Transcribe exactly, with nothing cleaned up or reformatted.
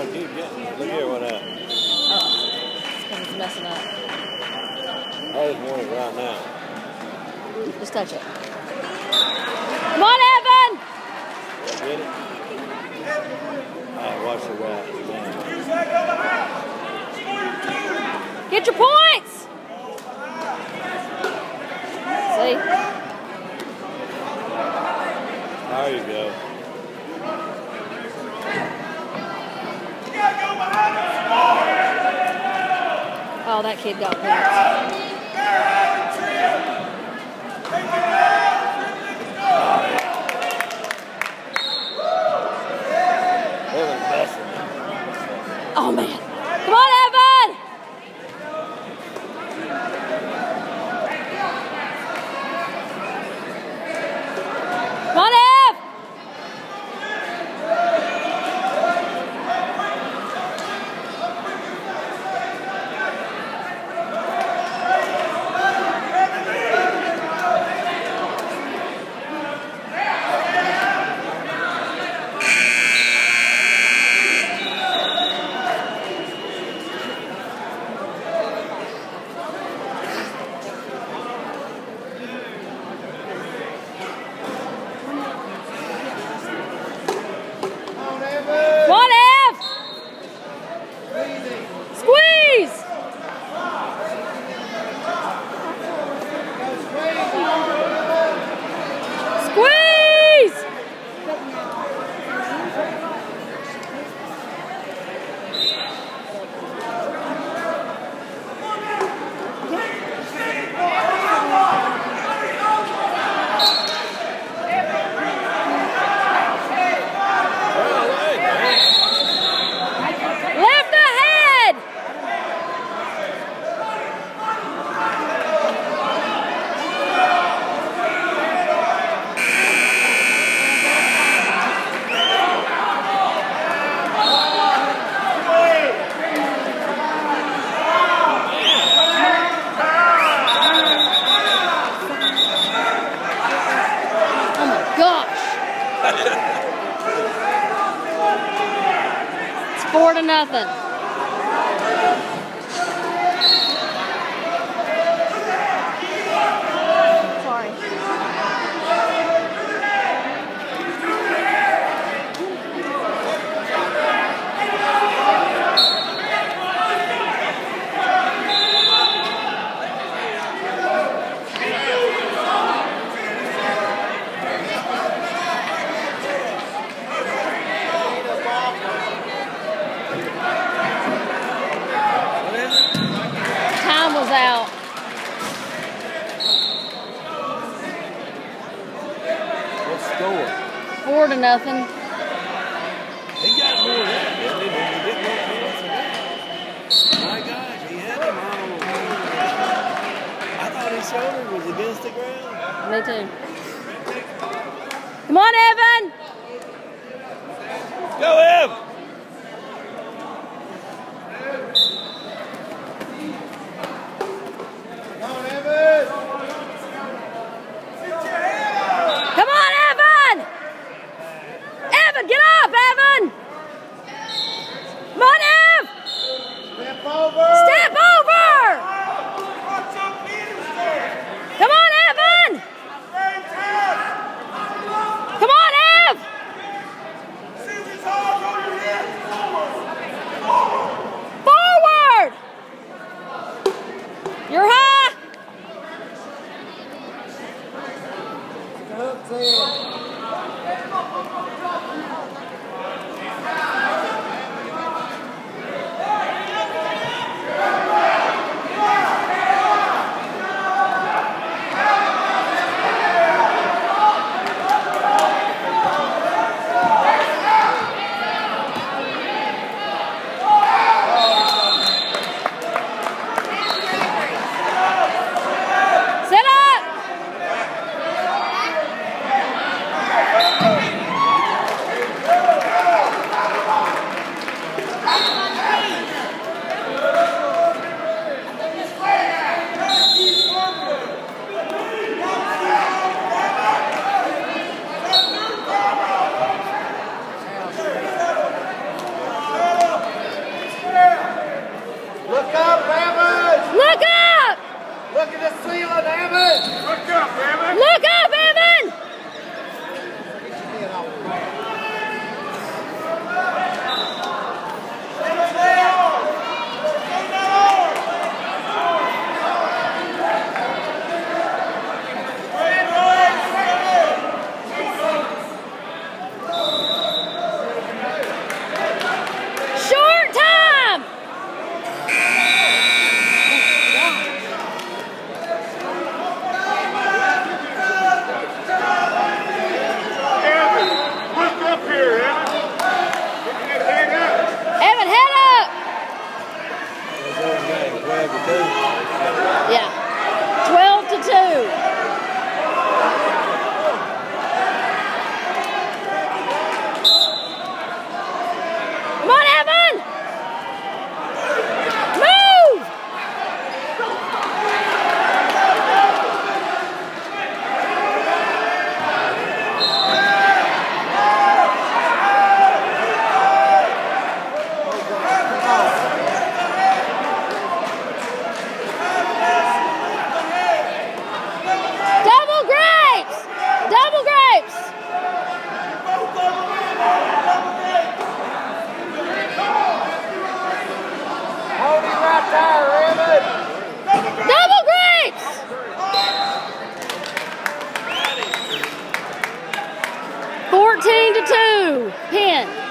on, keep getting it. Look here, what happened. Oh, it's because it's messing up. I just want it right now. Just touch it. Come on, Evan! Get it? Alright, watch the right. Get your points! See? There you go. Oh, that kid got points. Oh, man. Come on, Evan! Come on, Ev! It's four to nothing. Sorry. Was out. What score? Four to nothing. He got more than that, didn't he? Did he get more points than that? My gosh, he had him all. I thought his shoulder was against the ground. Me too. Come on, Evan! Go, Ev! Get up, Evan! Come on, Ev! Step over! Step over! Come on, Evan! Come on, Ev! grapes. Hold him right there, Evan. Double grapes. Fourteen to two. Pin.